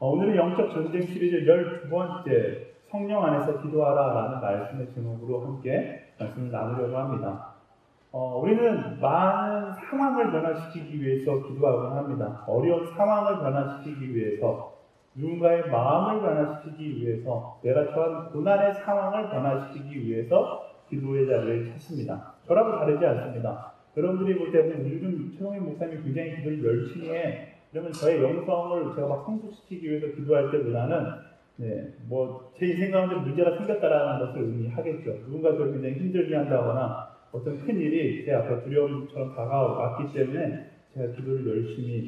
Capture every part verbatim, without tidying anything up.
오늘은 영적 전쟁 시리즈 열두 번째 성령 안에서 기도하라 라는 말씀의 제목으로 함께 말씀을 나누려고 합니다. 어, 우리는 많은 상황을 변화시키기 위해서 기도하곤 합니다. 어려운 상황을 변화시키기 위해서, 누군가의 마음을 변화시키기 위해서, 내가 처한 고난의 상황을 변화시키기 위해서 기도의 자리를 찾습니다. 저라고 다르지 않습니다. 여러분들이 볼 때는 요즘 최동희 목사님이 굉장히 기도를 열심히 해. 그러면 저의 영성을 제가 막 성숙시키기 위해서 기도할 때보다는 네, 뭐 제 인생 가운데 문제가 생겼다라는 것을 의미하겠죠. 누군가 저를 굉장히 힘들게 한다거나 어떤 큰 일이 제 앞에 두려움처럼 다가왔기 때문에 제가 기도를 열심히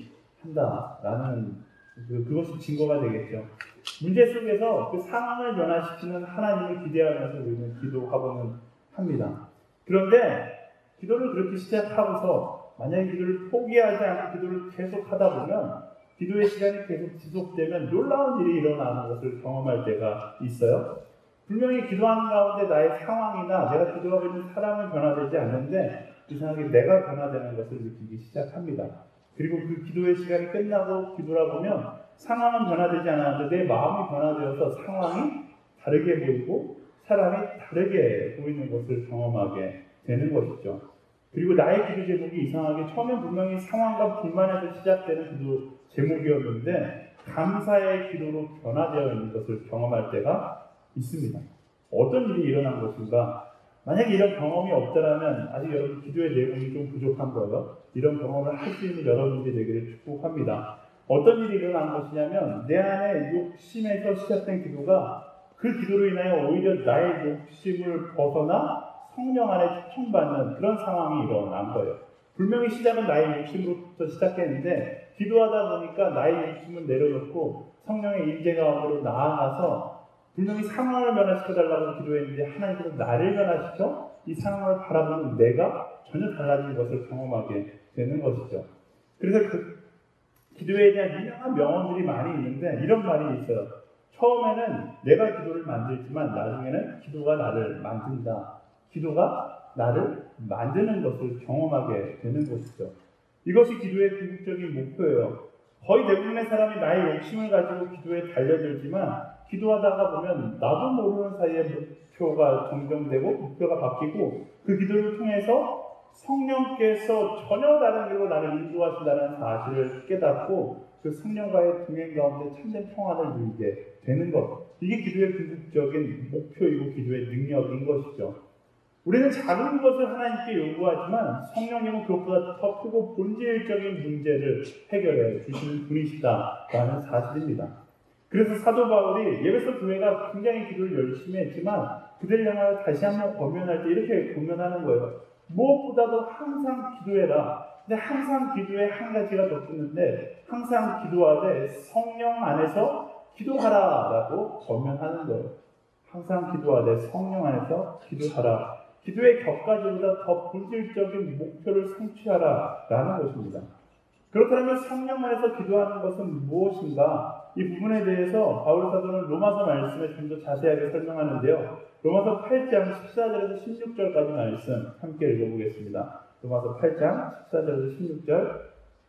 한다라는 그, 그것이 증거가 되겠죠. 문제 속에서 그 상황을 변화시키는 하나님을 기대하면서 우리는 기도하고는 합니다. 그런데 기도를 그렇게 시작하고서 만약에 기도를 포기하지 않고 기도를 계속 하다 보면 기도의 시간이 계속 지속되면 놀라운 일이 일어나는 것을 경험할 때가 있어요. 분명히 기도하는 가운데 나의 상황이나 내가 기도하고 있는 사람은 변화되지 않는데 이상하게 내가 변화되는 것을 느끼기 시작합니다. 그리고 그 기도의 시간이 끝나고 기도를 보면 상황은 변화되지 않았는데 내 마음이 변화되어서 상황이 다르게 보이고 사람이 다르게 보이는 것을 경험하게 되는 것이죠. 그리고 나의 기도 제목이 이상하게 처음엔 분명히 상황과 불만에서 시작되는 기도 제목이었는데 감사의 기도로 변화되어 있는 것을 경험할 때가 있습니다. 어떤 일이 일어난 것인가? 만약에 이런 경험이 없다면 아직 여러분 기도의 내용이 좀 부족한 거예요. 이런 경험을 할 수 있는 여러분들이 되기를 축복합니다. 어떤 일이 일어난 것이냐면 내 안에 욕심에서 시작된 기도가 그 기도로 인하여 오히려 나의 욕심을 벗어나 성령 안에 초청받는 그런 상황이 일어난 거예요. 분명히 시작은 나의 욕심으로부터 시작했는데 기도하다 보니까 나의 욕심을 내려놓고 성령의 임재 가운데로 나아가서 분명히 상황을 변화시켜달라고 기도했는데 하나님께서 나를 변화시켜 이 상황을 바라보는 내가 전혀 달라진 것을 경험하게 되는 것이죠. 그래서 그 기도에 대한 유명한 명언들이 많이 있는데 이런 말이 있어요. 처음에는 내가 기도를 만들지만 나중에는 기도가 나를 만든다. 기도가 나를 만드는 것을 경험하게 되는 것이죠. 이것이 기도의 궁극적인 목표예요. 거의 대부분의 사람이 나의 욕심을 가지고 기도에 달려들지만 기도하다가 보면 나도 모르는 사이에 목표가 정정되고 목표가 바뀌고 그 기도를 통해서 성령께서 전혀 다른 길로 나를 인도하신다는 사실을 깨닫고 그 성령과의 동행 가운데 참된 평안을 누리게 되는 것. 이게 기도의 궁극적인 목표이고 기도의 능력인 것이죠. 우리는 작은 것을 하나님께 요구하지만 성령님은 그것보다 더 크고 본질적인 문제를 해결해 주시는 분이시다라는 사실입니다. 그래서 사도 바울이 에베소 교회가 굉장히 기도를 열심히 했지만 그들 향하여 다시 한번 권면할 때 이렇게 권면하는 거예요. 무엇보다도 항상 기도해라. 근데 항상 기도에 한 가지가 더 붙는데 항상 기도하되 성령 안에서 기도하라라고 권면하는 거예요. 항상 기도하되 성령 안에서 기도하라. 기도의 격가지보다 더 본질적인 목표를 성취하라라는 것입니다. 그렇다면 성령 안에서 기도하는 것은 무엇인가? 이 부분에 대해서 바울 사도는 로마서 말씀에 좀 더 자세하게 설명하는데요. 로마서 팔 장 십사 절에서 십육 절까지 말씀 함께 읽어보겠습니다. 로마서 팔 장 십사 절에서 십육 절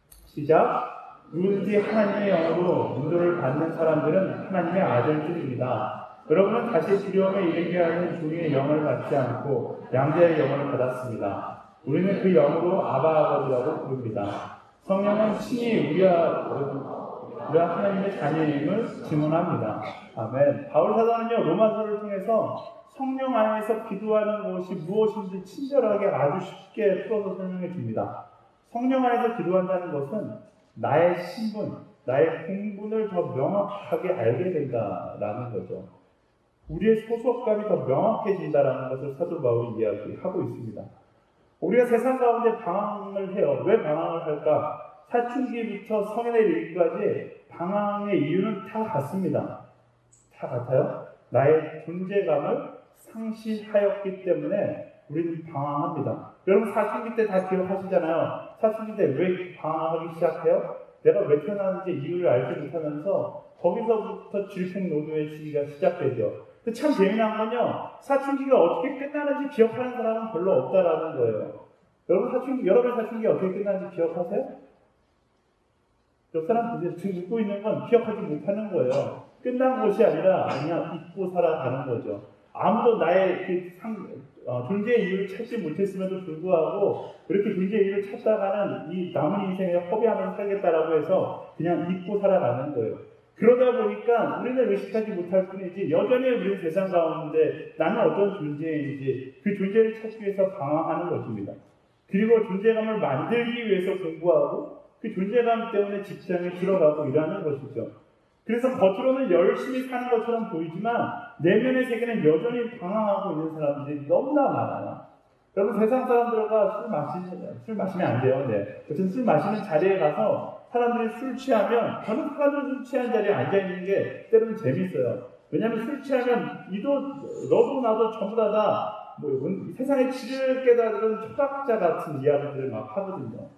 시작. 누구든지 하나님의 영으로 인도를 받는 사람들은 하나님의 아들들입니다. 여러분은 다시 두려움에 이르게 하는 종의 영을 받지 않고 양자의 영을 받았습니다. 우리는 그 영으로 아바 아버지라고 부릅니다. 성령은 친히 우리와, 우리와 하나님의 자녀임을 증언합니다. 아멘. 바울 사도는요 로마서를 통해서 성령 안에서 기도하는 것이 무엇인지 친절하게 아주 쉽게 풀어서 설명해 줍니다. 성령 안에서 기도한다는 것은 나의 신분, 나의 공분을 더 명확하게 알게 된다라는 거죠. 우리의 소속감이 더 명확해진다는 것을 사도 바울이 이야기하고 있습니다. 우리가 세상 가운데 방황을 해요. 왜 방황을 할까? 사춘기부터 성인에 이르기까지 방황의 이유는 다 같습니다. 다 같아요. 나의 존재감을 상실하였기 때문에 우리는 방황합니다. 여러분 사춘기 때 다 기억하시잖아요. 사춘기 때 왜 방황하기 시작해요? 내가 왜 태어났는지 이유를 알지 못하면서 거기서부터 질풍노도의 시기가 시작되죠. 참 재미난 건요, 사춘기가 어떻게 끝나는지 기억하는 사람은 별로 없다라는 거예요. 여러분 사춘기, 여러분 사춘기 어떻게 끝나는지 기억하세요? 옆 사람 보세요. 지금 웃고 있는 건 기억하지 못하는 거예요. 끝난 것이 아니라 그냥 잊고 살아가는 거죠. 아무도 나의 그 상, 어, 존재의 이유를 찾지 못했음에도 불구하고 그렇게 존재의 이유를 찾다가는 이 남은 인생에 허비하면서 살겠다라고 해서 그냥 잊고 살아가는 거예요. 그러다 보니까 우리는 의식하지 못할 뿐이지 여전히 우리는 세상 가운데 나는 어떤 존재인지 그 존재를 찾기 위해서 방황하는 것입니다. 그리고 존재감을 만들기 위해서 공부하고 그 존재감 때문에 직장에 들어가고 일하는 것이죠. 그래서 겉으로는 열심히 사는 것처럼 보이지만 내면의 세계는 여전히 방황하고 있는 사람들이 너무나 많아요. 여러분 세상 사람들과 술 마시면 술 마시면 안 돼요. 네. 그래서 술 마시는 자리에 가서 사람들이 술 취하면 저는 사람들 술 취한 자리에 앉아 있는 게 때로는 재밌어요. 왜냐하면 술 취하면 이도 너도 나도 전부 다다 뭐 세상의 질을 깨달은 철학자 같은 이야기들을 막 하거든요.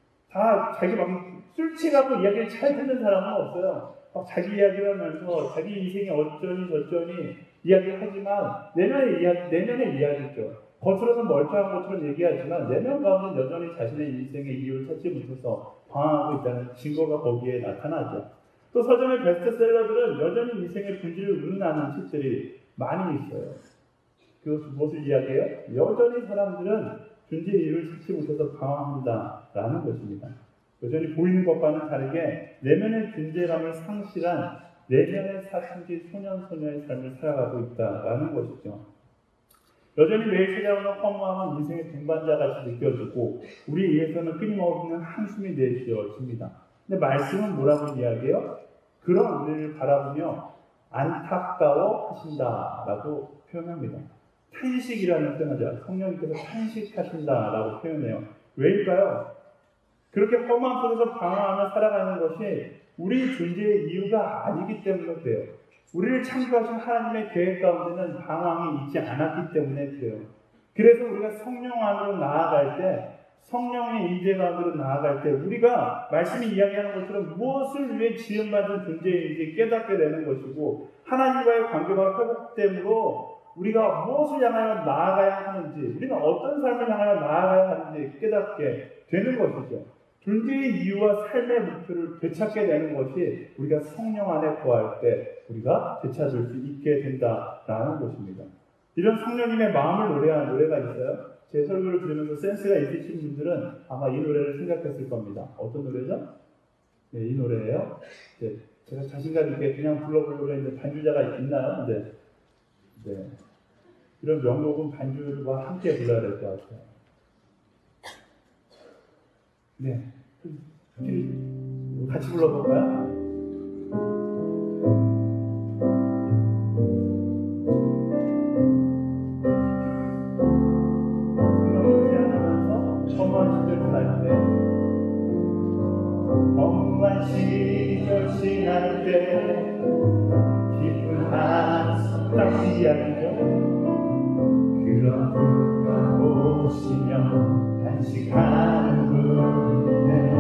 다 자기 막 술 취하고 이야기를 잘 듣는 사람은 없어요. 막 자기 이야기를 하면서 자기 인생이 어쩌니 저쩌니 이야기를 하지만 내면의 이야기, 내면의 이야기죠. 겉으로는 멀쩡한 것처럼 얘기하지만 내면 가운데 여전히 자신의 인생의 이유를 찾지 못해서 방황하고 있다는 증거가 거기에 나타나죠. 또 서점의 베스트셀러들은 여전히 인생의 본질을 의논하는 책들이 많이 있어요. 그것은 무엇을 이야기해요? 여전히 사람들은 존재의 이유를 찾지 못해서 방황한다라는 것입니다. 여전히 보이는 것과는 다르게 내면의 존재감을 상실한 내면의 사춘기 소년 소녀의 삶을 살아가고 있다라는 것이죠. 여전히 매일 찾아오는 허무함은 인생의 동반자같이 느껴지고 우리 입에서는 끊임없는 한숨이 내쉬어집니다. 근데 말씀은 뭐라고 이야기해요? 그런 우리를 바라보며 안타까워 하신다라고 표현합니다. 탄식이라는 표현하죠. 성령님께서 탄식하신다라고 표현해요. 왜일까요? 그렇게 험한 속에서 방황하며 살아가는 것이 우리 존재의 이유가 아니기 때문에 그래요. 우리를 창조하신 하나님의 계획 가운데는 방황이 있지 않았기 때문에 그래요. 그래서 우리가 성령 안으로 나아갈 때, 성령의 임재 가운데로 나아갈 때 우리가 말씀이 이야기하는 것처럼 무엇을 위해 지음받은 존재인지 깨닫게 되는 것이고 하나님과의 관계가 회복됨으로 우리가 무엇을 향하여 나아가야 하는지, 우리는 어떤 삶을 향하여 나아가야 하는지 깨닫게 되는 것이죠. 존재의 이유와 삶의 목표를 되찾게 되는 것이 우리가 성령 안에 거할 때 우리가 되찾을 수 있게 된다라는 것입니다. 이런 성령님의 마음을 노래하는 노래가 있어요. 제 설교를 들으면서 센스가 있으신 분들은 아마 이 노래를 생각했을 겁니다. 어떤 노래죠? 네, 이 노래예요. 네, 제가 자신감 있게 그냥 불러보려고 했는데 반주자가 있나요? 네. 네. 이런 명곡은 반주와 함께 불러야 될 것 같아요. 네. 같이 불러볼까요? 성령을 제안하면서 험한 시절 지날 때 험한 시절 지날 때 깊은 한숨 딱 이야기죠. 그런 분가 오시면 간식하는 분인데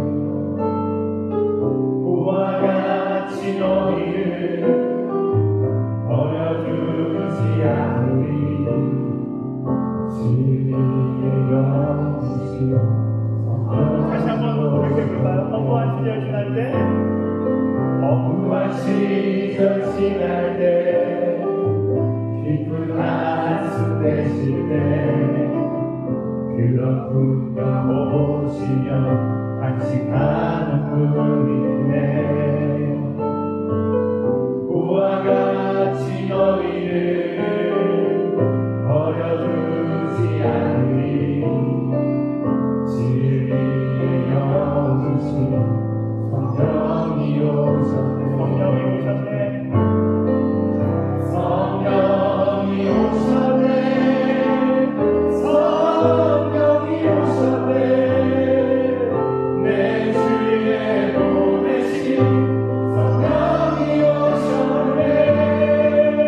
그와 같이 너희를 버려두지 않으리 진리의 영신 다시 한번 고백해볼까요? 허무한 시절 지날 때 허무한 시절 지날 때 깊은 한숨 내쉴 때 그런 분가 오시면 간식하는 분이네 그와 같이 너희를 버려두지 않으리 진리의 영신 성령이 오셨네 성령이 오셨네 성령이 오셨네 성령이 오셨네 내 주위에 보내신 성령이 오셨네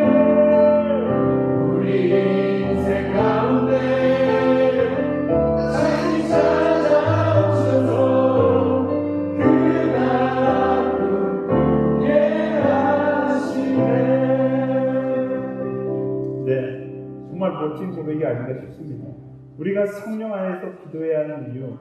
우리 인생 가운데 다시 찾아오셔서 그 나쁜 예하시네. 네, 정말 멋진 고백이 아닌가 싶습니다. 우리가 성령 안에서 기도해야 하는 이유,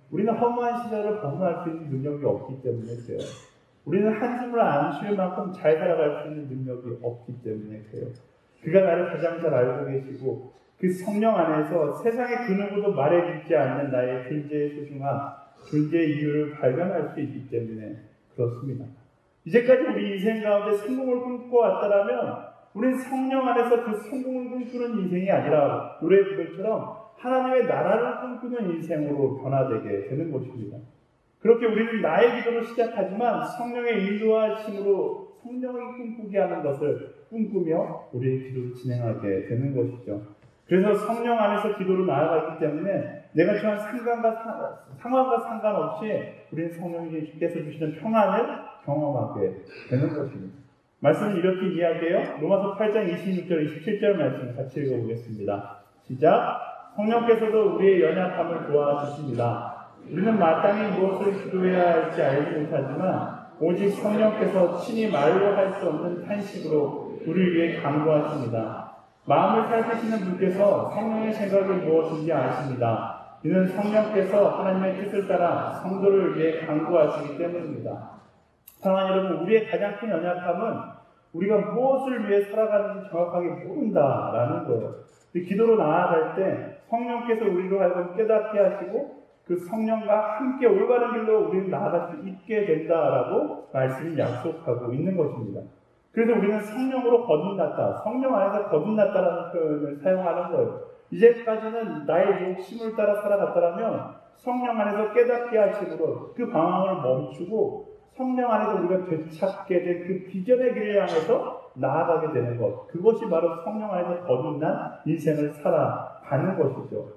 우리는 허무한 시절을 벗어날 수 있는 능력이 없기 때문에 그래요. 우리는 한숨을 안 쉴 만큼 잘 살아갈 수 있는 능력이 없기 때문에 그래요. 그가 나를 가장 잘 알고 계시고 그 성령 안에서 세상의 그 누구도 말해주지 않는 나의 존재의 소중함, 존재의 이유를 발견할 수 있기 때문에 그렇습니다. 이제까지 우리 인생 가운데 성공을 꿈꿔왔다라면 우리는 성령 안에서 그 성공을 꿈꾸는 인생이 아니라 노래 부들처럼 하나님의 나라를 꿈꾸는 인생으로 변화되게 되는 것입니다. 그렇게 우리는 나의 기도를 시작하지만 성령의 인도하심으로 성령이 꿈꾸게 하는 것을 꿈꾸며 우리의 기도를 진행하게 되는 것이죠. 그래서 성령 안에서 기도로 나아가기 때문에 내가 처한 상관과, 상황과 상관없이 우리는 성령님께서 주시는 평안을 경험하게 되는 것입니다. 말씀을 이렇게 이야기해요. 로마서 팔 장 이십육 절 이십칠 절 말씀 같이 읽어보겠습니다. 시작. 성령께서도 우리의 연약함을 도와주십니다. 우리는 마땅히 무엇을 기도해야 할지 알지 못하지만 오직 성령께서 친히 말로 할 수 없는 탄식으로 우리를 위해 간구하십니다. 마음을 살피시는 분께서 성령의 생각이 무엇인지 아십니다. 이는 성령께서 하나님의 뜻을 따라 성도를 위해 간구하시기 때문입니다. 사랑하는 여러분, 우리의 가장 큰 연약함은 우리가 무엇을 위해 살아가는지 정확하게 모른다라는 거예요. 기도로 나아갈 때 성령께서 우리로 하여금 깨닫게 하시고 그 성령과 함께 올바른 길로 우리는 나아갈 수 있게 된다라고 말씀이 약속하고 있는 것입니다. 그래서 우리는 성령으로 거듭났다, 성령 안에서 거듭났다라는 표현을 사용하는 거예요. 이제까지는 나의 욕심을 따라 살아갔다라면 성령 안에서 깨닫게 하심으로 그 방황을 멈추고 성령 안에서 우리가 되찾게 된 그 비전의 길을 향해서 나아가게 되는 것, 그것이 바로 성령 안에서 거듭난 인생을 살아가는 것이죠.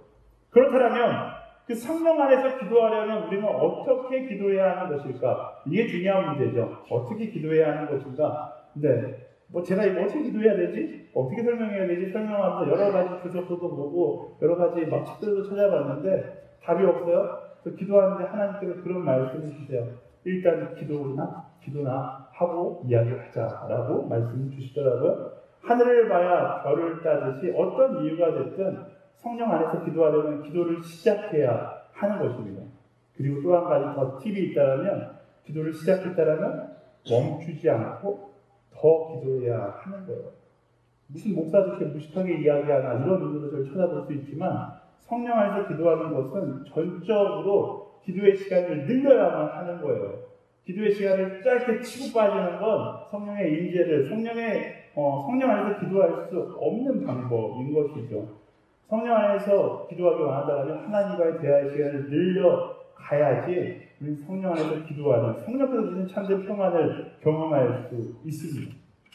그렇다면 그 성령 안에서 기도하려면 우리는 어떻게 기도해야 하는 것일까? 이게 중요한 문제죠. 어떻게 기도해야 하는 것인가? 네, 뭐 제가 이거 어떻게 기도해야 되지? 어떻게 설명해야 되지? 설명하면서 여러 가지 부적도 보고 여러 가지 막 책들도 찾아봤는데 답이 없어요. 그래서 기도하는데 하나님께서 그런 말씀을 주세요. 일단 기도나 기도나 하고 이야기하자라고 말씀을 주시더라고요. 하늘을 봐야 별을 따듯이 어떤 이유가 됐든 성령 안에서 기도하려면 기도를 시작해야 하는 것입니다. 그리고 또 한 가지 더 팁이 있다면 기도를 시작했다면 멈추지 않고 더 기도해야 하는 거예요. 무슨 목사도 이렇게 무식하게 이야기하나 이런 눈으로 쳐다볼 수 있지만 성령 안에서 기도하는 것은 전적으로 기도의 시간을 늘려야만 하는 거예요. 기도의 시간을 짧게 치고 빠지는 건 성령의 임재를 성령의 어, 성령 안에서 기도할 수 없는 방법인 것이죠. 성령 안에서 기도하기 원한다면 하나님과의 대화의 시간을 늘려 가야지 우리 성령 안에서 기도하는 성령께서 주신 참된 평안을 경험할 수 있습니다.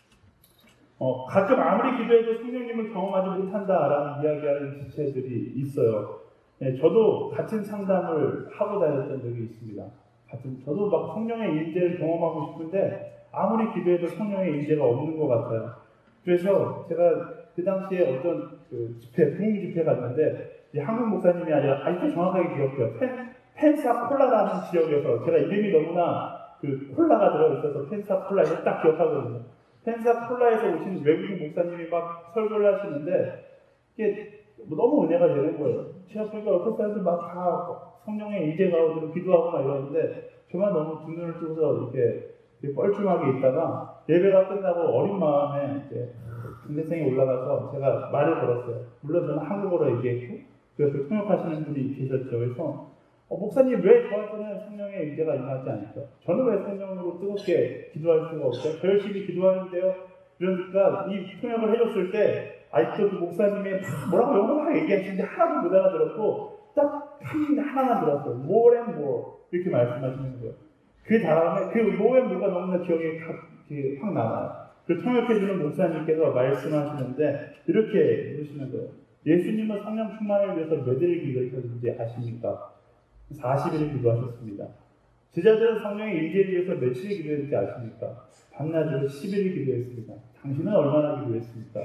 어, 가끔 아무리 기도해도 성령님을 경험하지 못한다라는 이야기하는 지체들이 있어요. 네, 저도 같은 상담을 하고 다녔던 적이 있습니다. 같은 저도 막 성령의 임재를 경험하고 싶은데 아무리 기도해도 성령의 임재가 없는 것 같아요. 그래서 제가 그 당시에 어떤 그 집회, 부흥 집회 갔는데 한국 목사님이 아니라 아직도 정확하게 기억해요. 펜, 펜사콜라라는 지역에서 제가 이름이 너무나 그 콜라가 들어있어서 펜사콜라, 딱 기억하거든요. 펜사콜라에서 오신 외국인 목사님이 막 설교를 하시는데 이게 너무 은혜가 되는 거예요. 제가 보니까 어떤 사람들 막 다 성령의 임재가 오도록 기도하고 막 이러는데 저만 너무 두 눈을 뜨고서 이렇게, 이렇게 뻘쭘하게 있다가 예배가 끝나고 어린 마음에 이제 강대상에 올라가서 제가 말을 걸었어요. 물론 저는 한국어로 얘기했고 그래서 통역하시는 분이 계셨죠. 그래서 어, 목사님 왜 저한테는 성령의 임재가 임하지 않죠? 저는 왜 성령으로 뜨겁게 기도할 수가 없어요? 저 열심히 기도하는데요. 그러니까 이 통역을 해줬을 때 아직도 그 목사님이 뭐라고 영어로 막 얘기하시는데 하나도 못 알아들었고 딱 한 하나만 들었어요. more and more 이렇게 말씀하시는 거예요. 그 다음에 그 more and more가 너무나 기억에 확 남아요. 그 통역해주는 목사님께서 말씀하시는데 이렇게 이러시는 거예요. 예수님은 성령 충만을 위해서 몇 일을 기도하셨는지 아십니까? 사십 일을 기도하셨습니다. 제자들은 성령의 임재를 위해서 며칠을 기도했는지 아십니까? 반나절을 십 일을 기도했습니다. 당신은 얼마나 기도했습니까?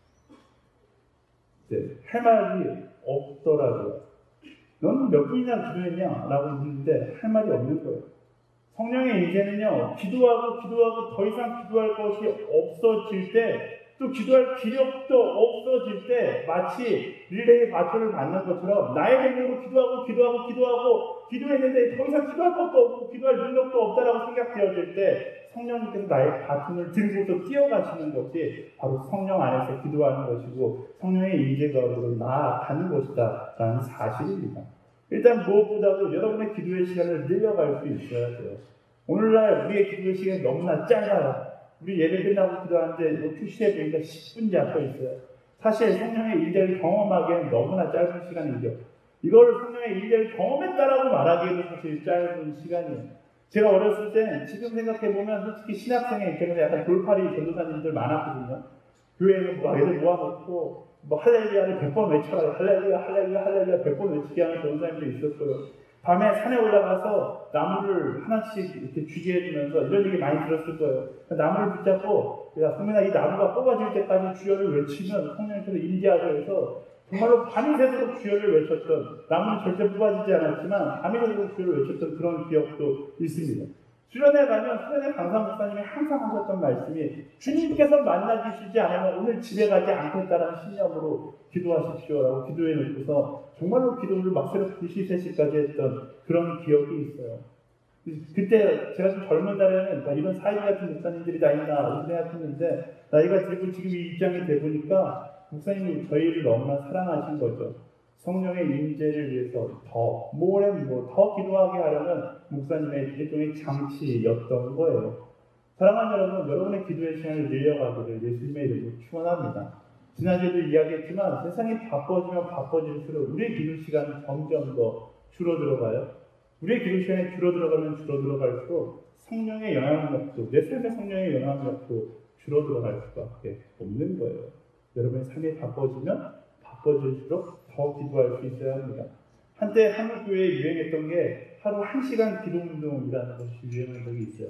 네, 할 말이 없더라고요. 너는 몇 분이나 기도했냐? 라고 묻는데 할 말이 없는 거예요. 성령의 임재는요, 기도하고 기도하고 더 이상 기도할 것이 없어질 때 또 기도할 기력도 없어질 때 마치 릴레이 바토를 맞는 것처럼 나의 능력으로 기도하고 기도하고 기도하고 기도했는데 더 이상 기도할 것도 없고 기도할 능력도 없다라고 생각되어질 때 성령님께서 나의 바톤을 들고서 뛰어가시는 것이 바로 성령 안에서 기도하는 것이고 성령의 임재 가운데로 나아가는 것이다 라는 사실입니다. 일단 무엇보다도 여러분의 기도의 시간을 늘려갈 수 있어야 돼요. 오늘날 우리의 기도의 시간이 너무나 짧아요. 우리 예배 끝나고 기도하는데 큐시에 보니까 십 분 잡혀 있어요. 사실 성령의 임재를 경험하기에는 너무나 짧은 시간이죠. 이걸 성령의 임재를 경험했다라고 말하기에도 사실 짧은 시간이에요. 제가 어렸을 때 지금 생각해보면 솔직히 신학생의 입장에서 약간 돌팔이 전도사님들 많았거든요. 교회에서 막 애들 모아놓고 뭐 할렐루야를 백 번 외쳐라. 할렐루야 할렐루야 할렐루야 백 번 외치게 하는 전도사님도 있었어요. 밤에 산에 올라가서 나무를 하나씩 이렇게 쥐게 해주면서 이런 얘기 많이 들었을 거예요. 나무를 붙잡고 야 성민아 이 나무가 뽑아질 때까지 주여를 외치면 성령께서 임재하셔 해서 정말로 밤이 새도록 주여를 외쳤던, 나무는 절대 뽑아지지 않았지만 밤이 새도록 주여를 외쳤던 그런 기억도 있습니다. 수련회 가면 수련회 강사 목사님이 항상 하셨던 말씀이 주님께서 만나주시지 않으면 오늘 집에 가지 않겠다라는 신념으로 기도하십시오라고 기도해 놓고서 정말로 기도를 막 새벽 두 시, 세 시까지 했던 그런 기억이 있어요. 그때 제가 좀 젊은 날에는 이런 사인 같은 목사님들이 다 있나 이런 생각했는데 나이가 들고 지금 이 입장이 돼 보니까 목사님이 저희를 너무나 사랑하신 거죠. 성령의 임재를 위해서 더, more and more, 더 기도하게 하려는 목사님의 일종의 장치였던 거예요. 사랑하는 여러분, 여러분의 기도의 시간을 늘려가기를 예수님의 이름으로 축원합니다. 지난주에도 이야기했지만 세상이 바빠지면 바빠질수록 우리의 기도 시간은 점점 더 줄어들어가요. 우리의 기도 시간이 줄어들어가면 줄어들어갈수록 성령의 영향력도, 내 삶의 성령의 영향력도 줄어들어갈 수밖에 없는 거예요. 여러분의 삶이 바빠지면 바빠질수록 더 기도할 수 있어야 합니다. 한때 한국교회에 유행했던 게 하루 한 시간 기도운동이라는 것이 유행한 적이 있어요.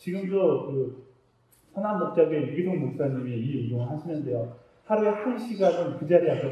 지금도 그 선한 목자교회 유기동 목사님이 이 운동을 하시는데요. 하루에 한 시간은 그 자리에 앉아서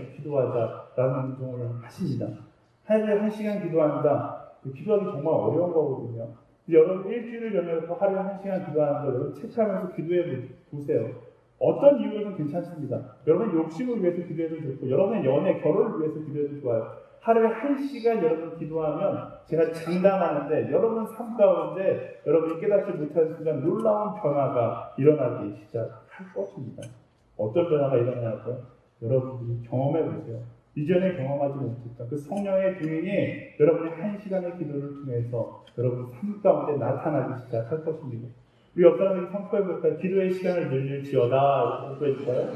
기도하자라는 운동을 하십니다. 하루에 한 시간 기도한다. 기도하기 정말 어려운 거거든요. 여러분 일주일을 연애해서 하루에 한 시간 기도하는 거 여러분 체크하면서 기도해 보세요. 어떤 이유에서는 괜찮습니다. 여러분의 욕심을 위해서 기도해도 좋고 여러분의 연애, 결혼을 위해서 기도해도 좋아요. 하루에 한 시간 여러분 기도하면 제가 장담하는데 여러분 삶 가운데 여러분이 깨닫지 못하는 순간 놀라운 변화가 일어나기 시작할 것입니다. 어떤 변화가 일어나냐고요? 여러분들이 경험해 보세요. 이전에 경험하지 못했던 그 성령의 동행이 여러분의 한 시간의 기도를 통해서 여러분 삶 가운데 나타나기 시작할 것입니다. 우리 옆 사람에게 선포해볼까요? 기도의 시간을 늘릴지어다. 선포해줄까요?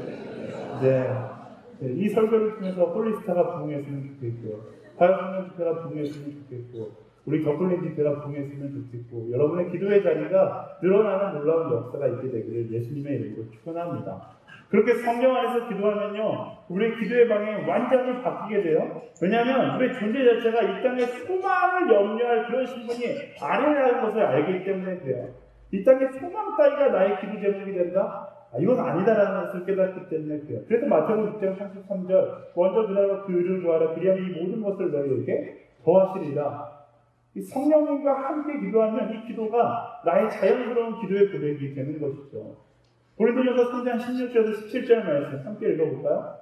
네. 네. 이 설교를 통해서 홀리스타가 부흥했으면 좋겠고요. 다육성령 집회가 부흥했으면 좋겠고, 우리 격불린 집회가 부흥했으면 좋겠고, 여러분의 기도의 자리가 늘어나는 놀라운 역사가 있게 되기를 예수님의 이름으로 축원합니다. 그렇게 성령 안에서 기도하면요, 우리의 기도의 방향이 완전히 바뀌게 돼요. 왜냐하면 우리의 존재 자체가 이 땅에 소망을 염려할 그런 신분이 아니라는 것을 알기 때문에 그래요. 이 땅에 소망 따위가 나의 기도 제목이 된다? 아, 이건 아니다라는 것을 깨닫기 때문에 그래요. 그래서 마태복음 육 장 삼십삼 절 먼저 그날과 그를 구하라 그리하면 이 모든 것을 너희에게 더하시리라. 이 성령님과 함께 기도하면 이 기도가 나의 자연스러운 기도의 고백이 되는 것이죠. 고린도전서 삼 장 십육 절에서 십칠 절 말씀 함께 읽어볼까요?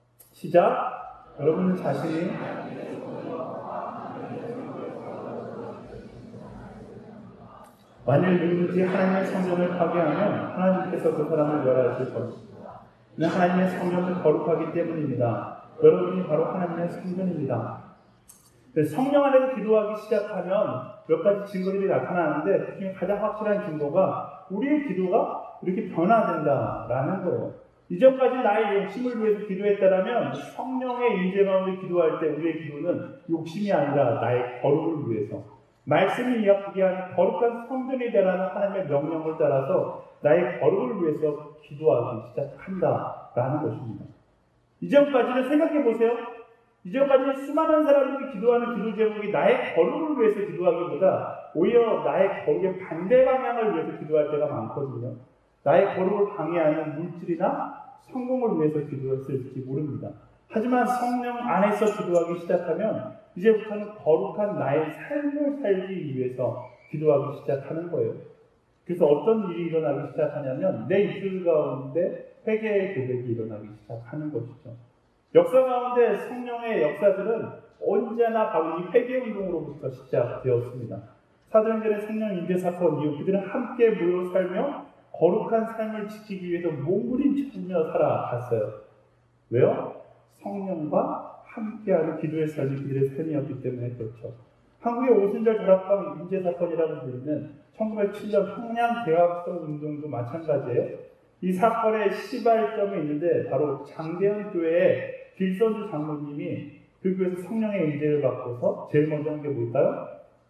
시작. 여러분은 자신이 만일 누구든지 하나님의 성전을 파괴하면 하나님께서 그 사람을 멸하실 것입니다. 이는 하나님의 성전을 거룩하기 때문입니다. 여러분이 바로 하나님의 성전입니다. 성령 안에서 기도하기 시작하면 몇 가지 증거들이 나타나는데 그 중에 가장 확실한 증거가 우리의 기도가 이렇게 변화된다라는 거예요. 이전까지 나의 욕심을 위해서 기도했다면 성령의 임재 가운데 기도할 때 우리의 기도는 욕심이 아니라 나의 거룩을 위해서 말씀이 이야기하게 하는 거룩한 성전이 되라는 하나님의 명령을 따라서 나의 거룩을 위해서 기도하기 시작한다라는 것입니다. 이전까지는 생각해 보세요. 이전까지는 수많은 사람들이 기도하는 기도 제목이 나의 거룩을 위해서 기도하기보다 오히려 나의 거룩의 반대 방향을 위해서 기도할 때가 많거든요. 나의 거룩을 방해하는 물질이나 성공을 위해서 기도했을지 모릅니다. 하지만 성령 안에서 기도하기 시작하면 이제부터는 거룩한 나의 삶을 살기 위해서 기도하기 시작하는 거예요. 그래서 어떤 일이 일어나기 시작하냐면 내 입술 가운데 회개의 고백이 일어나기 시작하는 것이죠. 역사 가운데 성령의 역사들은 언제나 바로 이 회개 운동으로부터 시작되었습니다. 사도행전의 성령 임재 사건 이후 그들은 함께 모여 살며 거룩한 삶을 지키기 위해서 몸부림치며 살아갔어요. 왜요? 성령과 함께하는 기도의 삶이 그들의 삶이었기 때문에 그렇죠. 한국의 오순절 절합방 임재 사건이라고 불리는 천구백칠 년 평양 대학성 운동도 마찬가지예요. 이 사건의 시발점이 있는데 바로 장대현 교회의 길선주 장로님이 그 교회에서 성령의 임재를 받고서 제일 먼저 한 게 뭘까요?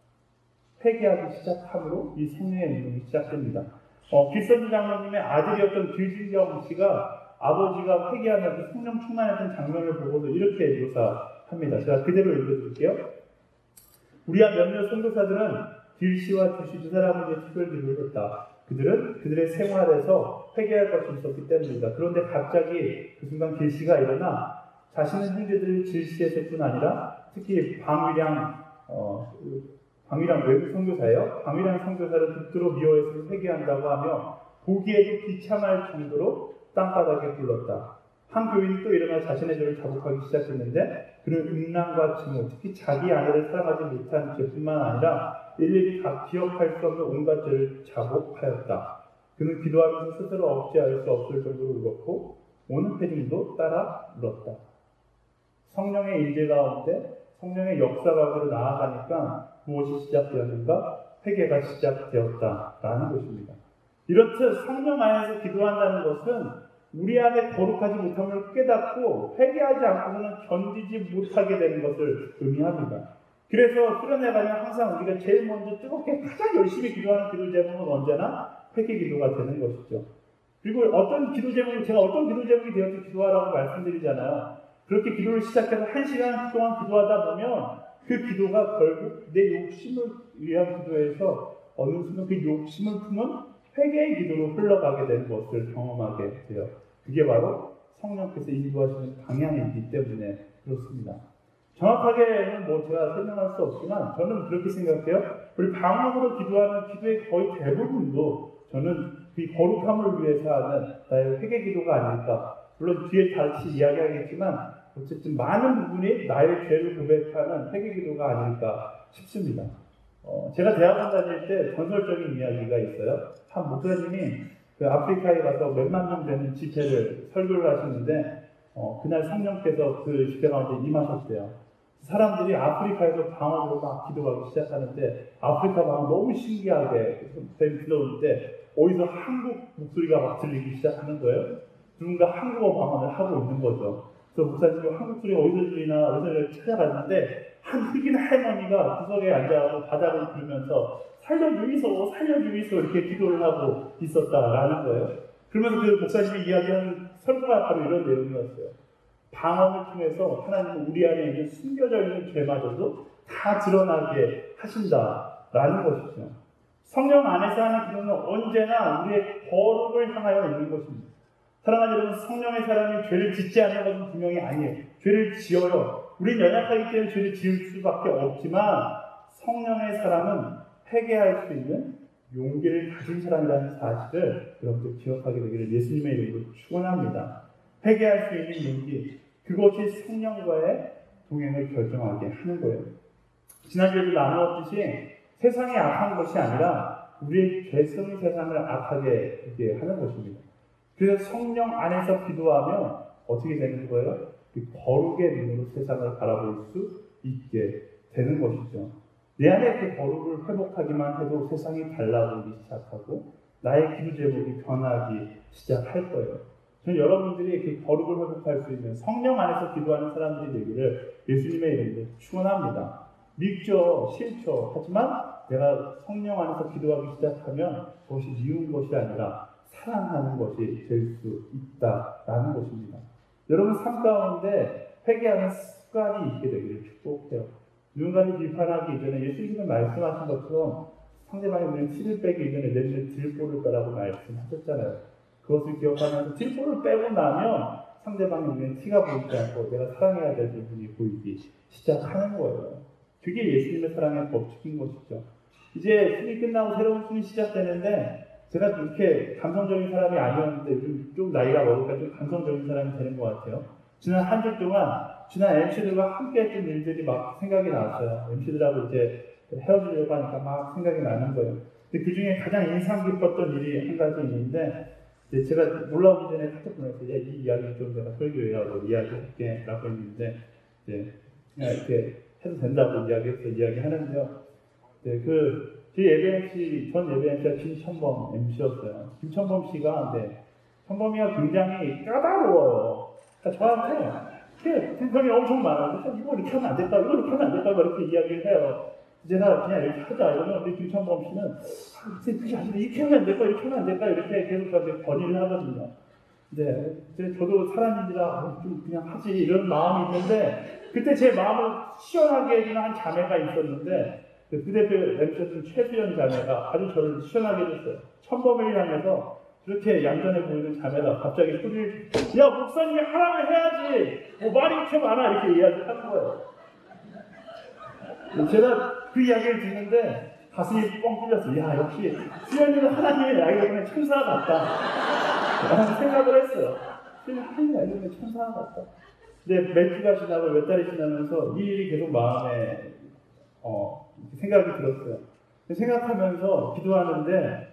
회개하기 시작함으로 이 성령의 운동이 시작됩니다. 어, 길선주 장로님의 아들이었던 길진경 씨가 아버지가 회개하면서 성령 충만했던 장면을 보고서 이렇게 묘사합니다. 제가 그대로 읽어드릴게요. 우리와 몇몇 선교사들은 길씨와 주씨 두 사람을 위해 특별 기도를 했다. 그들은 그들의 생활에서 회개할 것이 있었기 때문이다. 그런데 갑자기 그 순간 길씨가 일어나 자신의 형제들을 질시했을 뿐 아니라 특히 방위량 어, 방위량 외국 선교사예요. 방위량 선교사를 극도로 미워해서 회개한다고 하며 보기에도 비참할 정도로 땅바닥에 굴렀다. 한 교인이 또 일어나 자신의 죄를 자복하기 시작했는데 그는 음란과 증오, 특히 자기 아내를 사랑하지 못한 죄뿐만 아니라 일일이 다 기억할 수 없는 온갖 죄를 자복하였다. 그는 기도하면서 스스로 억제할 수 없을 정도로 울었고 오는 패딩도 따라 울었다. 성령의 임재 가운데 성령의 역사 가운데로 나아가니까 무엇이 시작되었는가? 회개가 시작되었다라는 것입니다. 이렇듯 성령 안에서 기도한다는 것은 우리 안에 거룩하지 못함을 깨닫고 회개하지 않고서는 견디지 못하게 되는 것을 의미합니다. 그래서 수련회가면 항상 우리가 제일 먼저 뜨겁게 가장 열심히 기도하는 기도 제목은 언제나 회개 기도가 되는 것이죠. 그리고 어떤 기도 제목이 제가 어떤 기도 제목이 되어서 기도하라고 말씀드리잖아요. 그렇게 기도를 시작해서 한 시간 동안 기도하다 보면 그 기도가 결국 내 욕심을 위한 기도에서 어느 순간 그 욕심을 품은 회개의 기도로 흘러가게 되는 것을 경험하게 돼요. 그게 바로 성령께서 인도하시는 방향이기 때문에 그렇습니다. 정확하게는 뭐 제가 설명할 수 없지만 저는 그렇게 생각해요. 우리 방언으로 기도하는 기도의 거의 대부분도 저는 그 거룩함을 위해서 하는 나의 회개 기도가 아닐까. 물론 뒤에 다시 이야기하겠지만 어쨌든 많은 부분이 나의 죄를 고백하는 회개 기도가 아닐까 싶습니다. 어, 제가 대학원 다닐 때 전설적인 이야기가 있어요. 한 목사님이 그 아프리카에 가서 몇만 명 되는 집회를 설교를 하시는데 어, 그날 성령께서 그 집회 가운데 임하셨대요. 사람들이 아프리카에서 방언으로 막 기도하기 시작하는데 아프리카 방언 너무 신기하게 목사님이 들어오는데 어디서 한국 목소리가 막 들리기 시작하는 거예요. 누군가 한국어 방언을 하고 있는 거죠. 그래서 목사님이 한국 소리가 어디서 들리나 어디서 찾아갔는데 한 흑인 할머니가 구석에 앉아서 바닥을 부르면서 살려주이소 살려주이소 이렇게 기도를 하고 있었다라는 거예요. 그러면서 그 목사님이 이야기하는 설교가 바로 이런 내용이었어요. 방언을 통해서 하나님은 우리 안에 있는 숨겨져 있는 죄마저도 다 드러나게 하신다라는 것이죠. 성령 안에서 하는 기도는 언제나 우리의 거룩을 향하여 있는 것입니다. 사랑하는 여러분, 성령의 사람이 죄를 짓지 않는 것은 분명히 아니에요. 죄를 지어요. 우린 연약하기 때문에 죄를 지을 수밖에 없지만 성령의 사람은 회개할 수 있는 용기를 가진 사람이라는 사실을 여러분들 기억하게 되기를 예수님의 이름으로 축원합니다. 회개할 수 있는 용기, 그것이 성령과의 동행을 결정하게 하는 거예요. 지난주에도 나누었듯이 세상이 악한 것이 아니라 우리의 죄성이 세상을 악하게 되게 하는 것입니다. 그래서 성령 안에서 기도하면 어떻게 되는 거예요? 그 거룩의 눈으로 세상을 바라볼 수 있게 되는 것이죠. 내 안에 그 거룩을 회복하기만 해도 세상이 달라지기 시작하고 나의 기도 제목이 변하기 시작할 거예요. 저는 여러분들이 그 거룩을 회복할 수 있는 성령 안에서 기도하는 사람들이 되기를 예수님의 이름으로 축원합니다. 믿죠, 싫죠. 하지만 내가 성령 안에서 기도하기 시작하면 그것이 미운 것이 아니라 사랑하는 것이 될 수 있다라는 것입니다. 여러분 삶 가운데 회개하는 습관이 있게 되기를 축복해요. 누군가를 비판하기 이전에 예수님은 말씀하신 것처럼 상대방이 우리는 티를 빼기 이전에 내 눈에 들보를 빼라고 말씀하셨잖아요. 그것을 기억하면서 들보를 빼고 나면 상대방이 우리는 티가 보이지 않고 내가 사랑해야 될 부분이 보이기 시작하는 거예요. 그게 예수님의 사랑의 법칙인 것이죠. 이제 순위 끝나고 새로운 순위 시작되는데 제가 이렇게 감성적인 사람이 아니었는데 요즘 좀 나이가 먹으니까 좀 감성적인 사람이 되는 것 같아요. 지난 한 주 동안 지난 엠씨들과 함께 했던 일들이 막 생각이 났어요. 엠씨들하고 이제 헤어지려고 하니까 막 생각이 나는 거예요. 근데 그 중에 가장 인상 깊었던 일이 한 가지 있는데, 이제 제가 올라오기 전에 카톡 보냈어요. 야, 이 이야기를 좀 내가 설교회라고 이야기할게 라고 했는데, 이제 그냥 이렇게 해도 된다고 이야기해서 이야기하는데요. 네, 그, 제 예배 엠씨, 전 예배 엠씨가 김천범 엠씨였어요. 김천범 씨가, 네, 천범이가 굉장히 까다로워요. 그러니까 저한테 생각이 엄청 많아요. 그래서 이거 이렇게 하면 안 될까? 이거 이렇게 하면 안 될까? 이렇게 이야기를 해요. 제가 그냥 이렇게 하자. 이러면 우리 김천범 씨는 그게 아니라 이렇게 하면 안 될까? 이렇게 하면 안 될까? 이렇게 계속 저한테 건의를 하거든요. 네, 저도 사람인지라 좀 그냥 하지 이런 마음이 있는데, 그때 제 마음을 시원하게 해주는 한 자매가 있었는데, 그 대표 엠씨였던 최수연 자매가 아주 저를 시원하게 해줬어요. 천범을 향해서 그렇게 얌전해 보이는 자매가 갑자기 소리를, 야, 목사님이 하라면 해야지! 뭐 말이 이렇게 많아! 이렇게 이야기를 하는 거예요. 제가 그 이야기를 듣는데 가슴이 뻥 뚫렸어요. 야, 역시 수연이는 하나님의 알고 보면 천사 같다 라는 생각을 했어요. 하나님의 알고 보면 천사 같다. 근데 몇 주가 지나고 몇 달이 지나면서 이 일이 계속 마음에 어, 생각이 들었어요. 생각하면서 기도하는데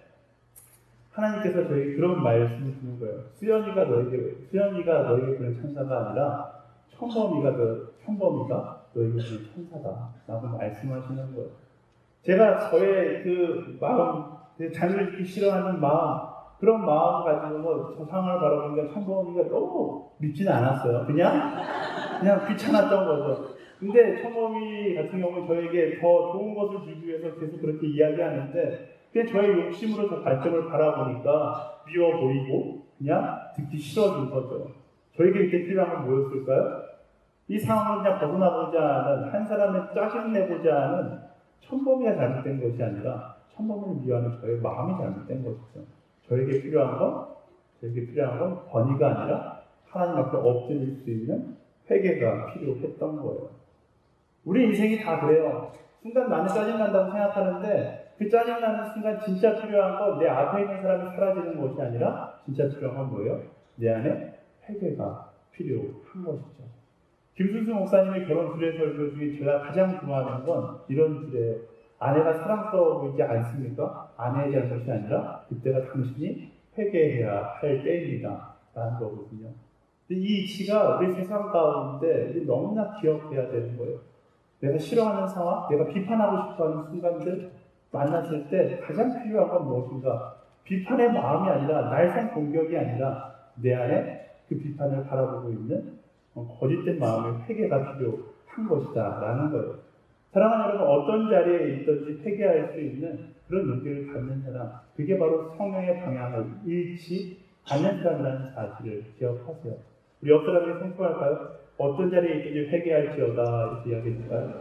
하나님께서 저에게 그런 말씀을 주는 거예요. 수연이가 너에게, 수연이가 너에게 그런 천사가 아니라 천범이가 너, 천범이가 너에게 그런 천사다 라고 말씀하시는 거예요. 제가 저의 그 마음, 자녀를 듣기 싫어하는 마음, 그런 마음을 가지고 저 상황을 바라보니까 천범이가 너무 믿지는 않았어요. 그냥, 그냥 귀찮았던 거죠. 근데 천범이 같은 경우는 저에게 더 좋은 것을 주기 위해서 계속 그렇게 이야기하는데, 그냥 저의 욕심으로 저 관점을 바라보니까 미워 보이고 그냥 듣기 싫어진 거죠. 저에게 그때 필요한 건 뭐였을까요? 이 상황을 그냥 벗어나보자 하는, 한 사람을 짜증내고자 하는 천범이가 잘못된 것이 아니라 천범을 위하는 저의 마음이 잘못된 것이죠. 저에게 필요한 건, 저에게 필요한 건 권위가 아니라 하나님 앞에 엎드릴 수 있는 회개가 필요했던 거예요. 우리 인생이 다 그래요. 순간 나는 짜증난다고 생각하는데 그 짜증나는 순간 진짜 필요한 건 내 앞에 있는 사람이 사라지는 것이 아니라 진짜 필요한 건 뭐예요? 내 안에 회개가 필요한 것이죠. 김순수 목사님의 결혼 주례 설교 중에 제가 가장 좋아하는 건 이런 주례, 아내가 사랑스러워 보이지 않습니까? 아내의 잘못이 아니라 그때가 당신이 회개해야 할 때입니다 라는 거거든요. 근데 이 이치가 우리 세상 가운데 우리 너무나 기억해야 되는 거예요. 내가 싫어하는 상황, 내가 비판하고 싶어하는 순간들 만났을 때 가장 필요한 건 무엇인가? 비판의 마음이 아니라 날선 공격이 아니라 내 안에 그 비판을 바라보고 있는 거짓된 마음의 회개가 필요한 것이다 라는 거예요. 사랑하는 여러분, 어떤 자리에 있든지 회개할 수 있는 그런 용기를 갖는 사람, 그게 바로 성령의 방향을 잃지 않는 사람이라는 사실을 기억하세요. 우리 옆 사람에게 선포할까요? 어떤 자리에 있든지 회개할지어다 이렇게 이야기해줄까요?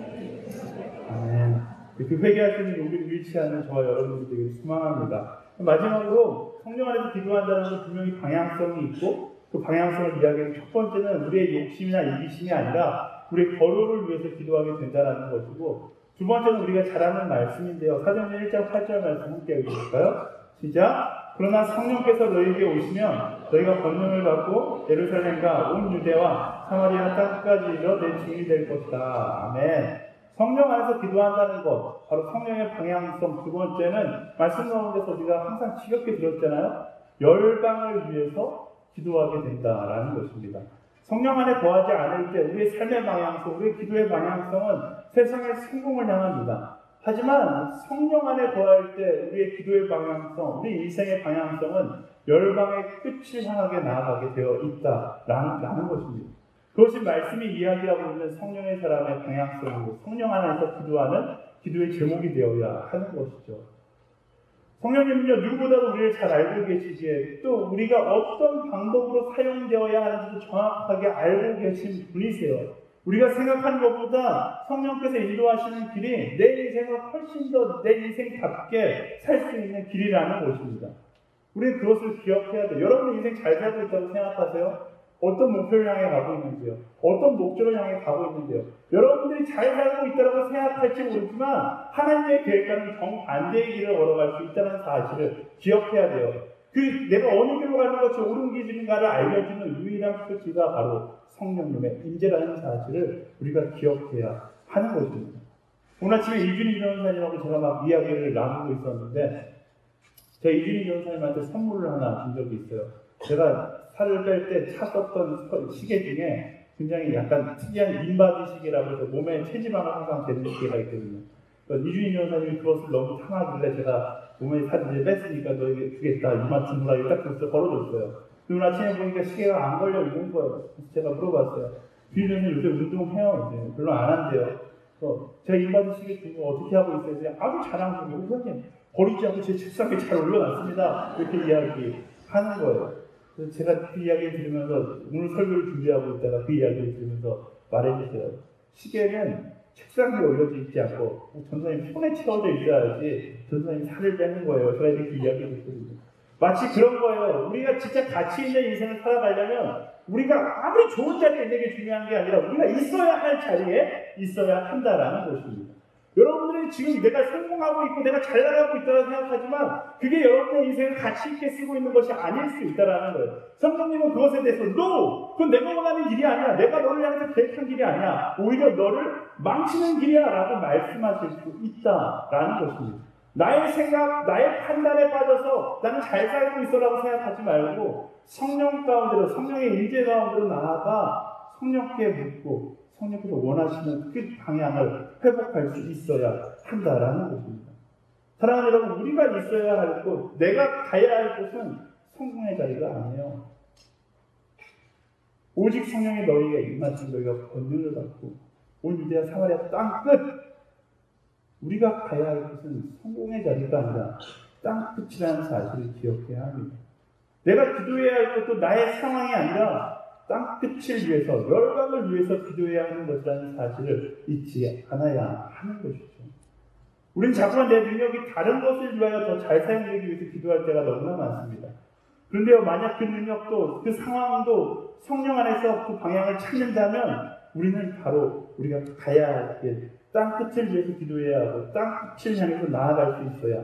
아멘. 그 회개할 수 있는 용기를 잃지 않는 저와 여러분들 되게 소망합니다. 마지막으로 성령 안에서 기도한다는 건 분명히 방향성이 있고, 그 방향성을 이야기하는 첫 번째는 우리의 욕심이나 이기심이 아니라 우리의 거룩을 위해서 기도하게 된다는 것이고, 두 번째는 우리가 잘 아는 말씀인데요. 사도행전 일 장 팔 절 말씀 함께 읽어볼까요? 시작! 그러나 성령께서 너희에게 오시면 너희가 권능을 받고 예루살렘과 온 유대와 사마리아 땅까지 이르러 내 증인이 될 것이다. 아멘. 성령 안에서 기도한다는 것, 바로 성령의 방향성. 두 번째는 말씀 가운데서 우리가 항상 지겹게 들었잖아요. 열방을 위해서 기도하게 된다라는 것입니다. 성령 안에 거하지 않을 때 우리의 삶의 방향성, 우리의 기도의 방향성은 세상의 성공을 향합니다. 하지만 성령 안에 거할 때 우리의 기도의 방향성, 우리 인생의 방향성은 열방의 끝을 향하게 나아가게 되어 있다라는 것입니다. 그것이 말씀이 이야기하고 있는 성령의 사람의 방향성이고 성령 안에서 기도하는 기도의 제목이 되어야 하는 것이죠. 성령님은요, 누구보다도 우리를 잘 알고 계시기에 또 우리가 어떤 방법으로 사용되어야 하는지도 정확하게 알고 계신 분이세요. 우리가 생각하는 것보다 성령께서 인도하시는 길이 내 인생을 훨씬 더 내 인생답게 살 수 있는 길이라는 것입니다. 우리는 그것을 기억해야 돼요. 여러분의 인생 잘 살고 있다고 생각하세요? 어떤 목표를 향해 가고 있는지요. 어떤 목적을 향해 가고 있는지요. 여러분들이 잘 살고 있다고 생각할지 모르지만 하나님의 계획과는 정반대의 길을 걸어갈 수 있다는 사실을 기억해야 돼요. 그 내가 어느 길로 가는 것이 옳은 길인가를 알려주는 유일한 표지가 바로 성령님의 임재라는 사실을 우리가 기억해야 하는 것입니다. 오늘 아침에 이준희 변호사님하고 제가 막 이야기를 나누고 있었는데 제가 이준희 변호사님한테 선물을 하나 준 적이 있어요. 제가 살을 뺄 때 찼었던 시계 중에 굉장히 약간 특이한 인바디 시계라고 해서 몸에 체지방을 항상 재는 시계가 있거든요. 이준희 변호사님이 그것을 너무 탐하길래 제가 몸에 살을 이제 뺐으니까 너에게 주겠다. 이만큼 뭐라 이렇게 딱 걸어줬어요. 오늘 아침에 보니까 시계가 안 걸려 있는 거예요. 그래서 제가 물어봤어요. 이준희 변호사님 요새 운동해요? 이제 별로 안 한대요. 그래서 제가 인바디 시계 준 거 어떻게 하고 있어요? 아주 잘하는 거예요. 선생님 버리지 않고 제 책상에 잘 올려놨습니다. 이렇게 이야기하는 거예요. 그래서 제가 그 이야기를 들으면서 오늘 설교를 준비하고 있다가 그 이야기를 들으면서 말해주세요. 시계는 책상 위에 올려져 있지 않고 전사님 손에 채워져 있어야지 전사님 살을 빼는 거예요. 제가 이렇게 이야기를 했거든요. 마치 그런 거예요. 우리가 진짜 가치 있는 인생을 살아가려면 우리가 아무리 좋은 자리에 있는 게 중요한 게 아니라 우리가 있어야 할 자리에 있어야 한다라는 것입니다. 여러분들이 지금 내가 성공하고 있고 내가 잘 나가고 있다고 생각하지만 그게 여러분의 인생을 가치 있게 쓰고 있는 것이 아닐 수 있다는 거예요. 성령님은 그것에 대해서 NO! 그건 내가 원하는 길이 아니야. 내가 너를 향해서 계획한 길이 아니야. 오히려 너를 망치는 길이야 라고 말씀하실 수 있다라는 것입니다. 나의 생각, 나의 판단에 빠져서 나는 잘 살고 있어 라고 생각하지 말고 성령 가운데로, 성령의 임재 가운데로 나아가 성령께 묻고 성령께서 원하시는 그 방향을 회복할 수 있어야 한다라는 것입니다. 사랑하는 여러분, 우리가 있어야 할 곳, 내가 가야 할 곳은 성공의 자리가 아니에요. 오직 성령이 너희에게 임하신 너희가 권능을 받고 온 유대와 사마리아 땅 끝! 우리가 가야 할 곳은 성공의 자리가 아니라 땅 끝이라는 사실을 기억해야 합니다. 내가 기도해야 할 것도 나의 상황이 아니라 땅 끝을 위해서, 열방을 위해서 기도해야 하는 것이라는 사실을 잊지 않아야 하는 것이죠. 우리는 자꾸만 내 능력이 다른 것을 위하여 더 잘 사용되기 위해서 기도할 때가 너무나 많습니다. 그런데요, 만약 그 능력도, 그 상황도 성령 안에서 그 방향을 찾는다면 우리는 바로 우리가 가야 할 길, 땅 끝을 위해서 기도해야 하고 땅 끝을 향해서 나아갈 수 있어야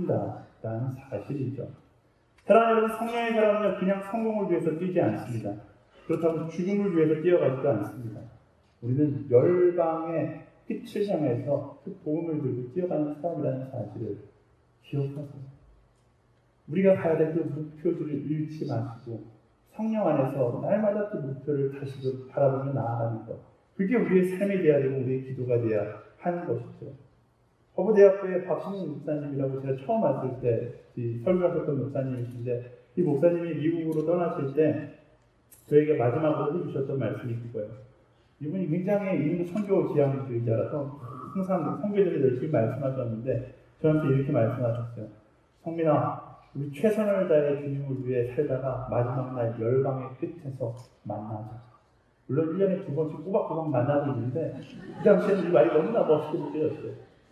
한다라는 사실이죠. 사랑하는 여러분, 성령의 사람은요, 그냥 성공을 위해서 뛰지 않습니다. 그렇다고 죽음을 위해서 뛰어가지도 않습니다. 우리는 열방의 빛을 향해서 그 복음을 들고 뛰어가는 사람이라는 사실을 기억하세요. 우리가 가야 될 그 목표들을 잃지 마시고 성령 안에서 날마다 그 목표를 다시금 바라보며 나아가는 것, 그게 우리의 삶이 되어야 되고 우리의 기도가 되어야 하는 것이죠. 허브대학교의 박신웅 목사님이라고 제가 처음 왔을 때 설교하셨던 목사님이신데, 이 목사님이 미국으로 떠나실 때 저에게 마지막으로 해주셨던 말씀이 그거예요. 이분이 굉장히 이분도 선교 지향주의자라서 항상 선교제를 열심히 말씀하셨는데 저한테 이렇게 말씀하셨어요. 성민아, 우리 최선을 다해 주님을 위해 살다가 마지막 날 열방의 끝에서 만나자. 물론 일 년에 두 번씩 꼬박꼬박 만나고 있는데 그 당시에는 이 말이 너무나 멋있게 느껴졌어요.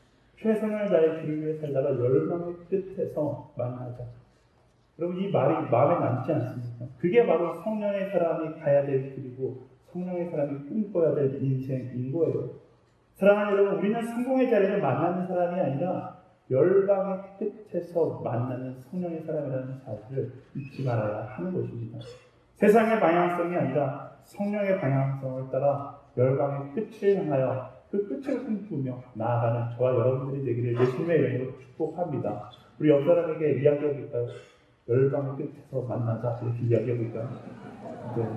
최선을 다해 주님을 위해 살다가 열방의 끝에서 만나자. 여러분, 이 말이 마음에 남지 않습니까? 그게 바로 성령의 사람이 가야 될 길이고 성령의 사람이 꿈꿔야 될 인생인 거예요. 사랑하는 여러분, 우리는 성공의 자리를 만나는 사람이 아니라 열방의 끝에서 만나는 성령의 사람이라는 사실을 잊지 말아야 하는 것입니다. 세상의 방향성이 아니라 성령의 방향성을 따라 열방의 끝을 향하여 그 끝을 꿈꾸며 나아가는 저와 여러분들이 되기를 예수님의 이름으로 축복합니다. 우리 옆 사람에게 이야기해볼까요? 열방의 끝에서 만나자, 이렇게 이야기해볼까요? 네.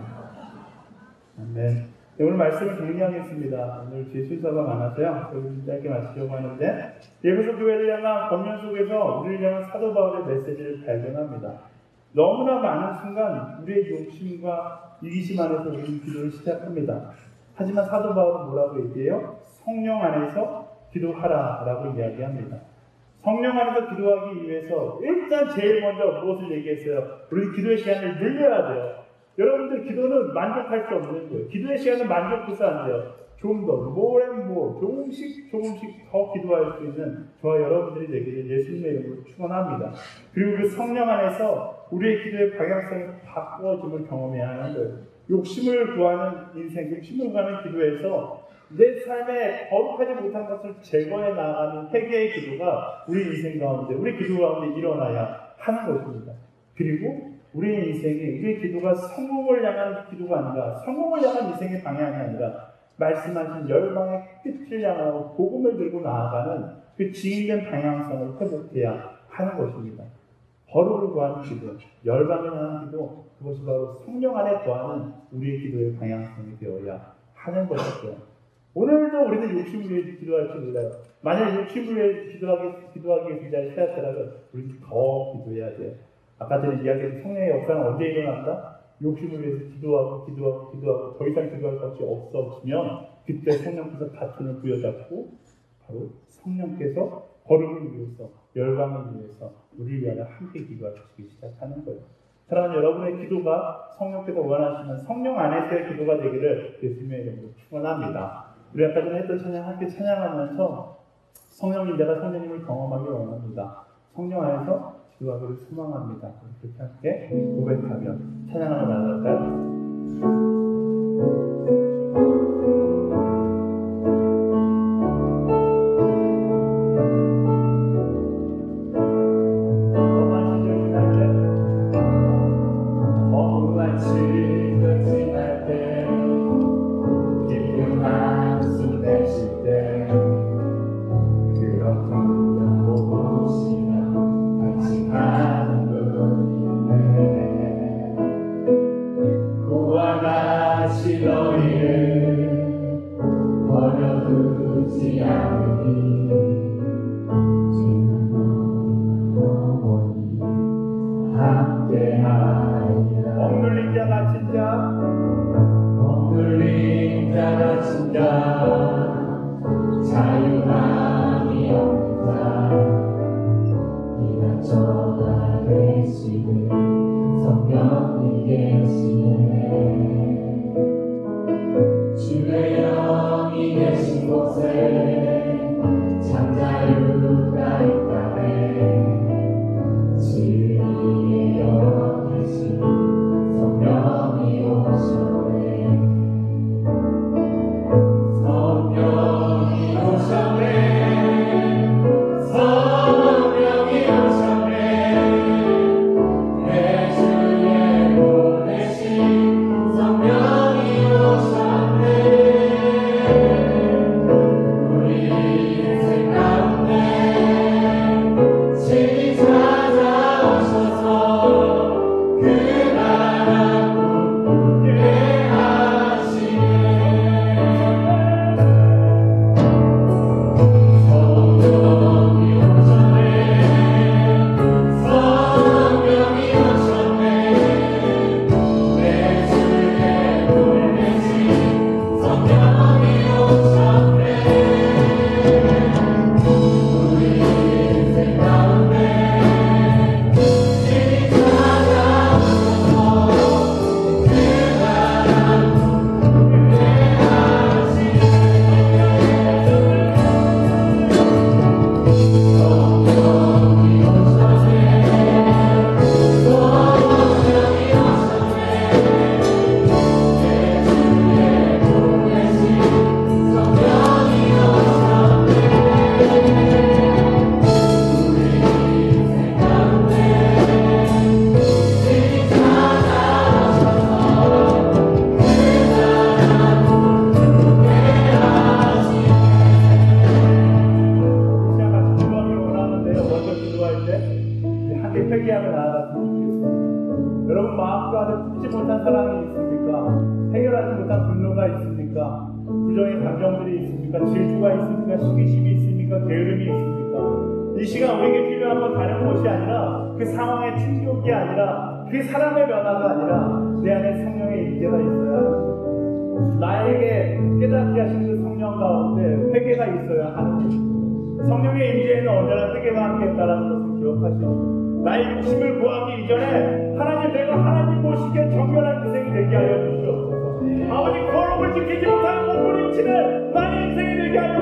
네. 네, 오늘 말씀을 정리하겠습니다. 오늘 뒤에 순서가 많아서요. 여기 짧게 마치려고 하는데, 예배소 교회를 향한 권면 속에서 우리를 향한 사도 바울의 메시지를 발견합니다. 너무나 많은 순간 우리의 욕심과 이기심 안에서 우리는 기도를 시작합니다. 하지만 사도 바울은 뭐라고 얘기해요? 성령 안에서 기도하라 라고 이야기합니다. 성령 안에서 기도하기 위해서 일단 제일 먼저 무엇을 얘기했어요? 우리 기도의 시간을 늘려야 돼요. 여러분들 기도는 만족할 수 없는 거예요. 기도의 시간은 만족해서 안 돼요. 좀 더, more and more, 조금씩 조금씩 더 기도할 수 있는 저와 여러분들이 되기를 예수님의 이름으로 축원합니다. 그리고 그 성령 안에서 우리의 기도의 방향성이 바꾸어짐을 경험해야 하는 거예요. 욕심을 구하는 인생, 욕심을 구하는 기도에서 내 삶에 거룩하지 못한 것을 제거해 나가는 회개의 기도가 우리 인생 가운데, 우리 기도 가운데 일어나야 하는 것입니다. 그리고 우리의 인생이, 우리의 기도가 성공을 향한 기도가 아니라, 성공을 향한 인생의 방향이 아니라 말씀하신 열방의 끝을 향하고 복음을 들고 나아가는 그 지인된 방향성을 회복해야 하는 것입니다. 거룩을 구하는 기도, 열방을 향한 기도, 그것이 바로 성령 안에 거하는 우리의 기도의 방향성이 되어야 하는 것이죠. 오늘도 우리는 욕심을 위해 기도할지 몰라요. 만약 욕심을 위해 기도하기, 기도하기 위해서 시작하더라도 우리는 더 기도해야 돼요. 아까 전에 이야기한 성령의 역사는 언제 일어난다? 욕심을 위해서 기도하고 기도하고 기도하고 더 이상 기도할 것이 없어지면 그때 성령께서 바톤을 부여잡고 바로 성령께서 거룩을 위해서, 열방을 위해서 우리를 위하여 함께 기도하시기 시작하는 거예요. 사랑하는 여러분의 기도가 성령께서 원하시는 성령 안에서의 기도가 되기를 예수님의 이름으로 축원합니다. 우리 아까 전에 했던 찬양 함께 찬양하면서 성령님, 내가 성령님을 경험하기 원합니다. 성령 안에서 기도하기를 소망합니다. 그렇게 함께 고백하며 찬양하러 나갈까요? 억눌린 자가 진짜, 억눌린 자가 진짜, 자유함이 없는 자, 이나저나 되시는 성령이 계시네. 주의 영이 계신 곳에 참 자유가 있다네. 진리의 영 계신 성령이 오셨네. 성령이 오셨네. 성령이 오셨네. 내 주에 보내신 성령이 오셨네. 우리 인생 가운데 친히 찾아오셔서 그 회개하며 나아갔으면 좋겠습니다. 여러분 마음 가운데 품지 못한 사랑이 있습니까? 해결하지 못한 분노가 있습니까? 부정의 감정들이 있습니까? 질투가 있습니까? 시기심이 있습니까? 게으름이 있습니까? 이 시간 우리에게 필요한 건 다른 것이 아니라 그 상황의 충격이 아니라 그 사람의 변화가 아니라 내 안에 성령의 임재가 있어야 합니다. 나에게 깨닫게 하신 그 성령 가운데 회개가 있어야 하는 것입니다. 성령의 임재에는 언제나 회개가 함께 있다는 것을 기억하시고 나의 욕심을 구하기 이전에 하나님, 내가 하나님 보시기에 정결한 인생이 되게 하여 주시옵소서. 아버지, 거룩을 지키지 못하는 몸부림치는 나의 인생이 되게 하여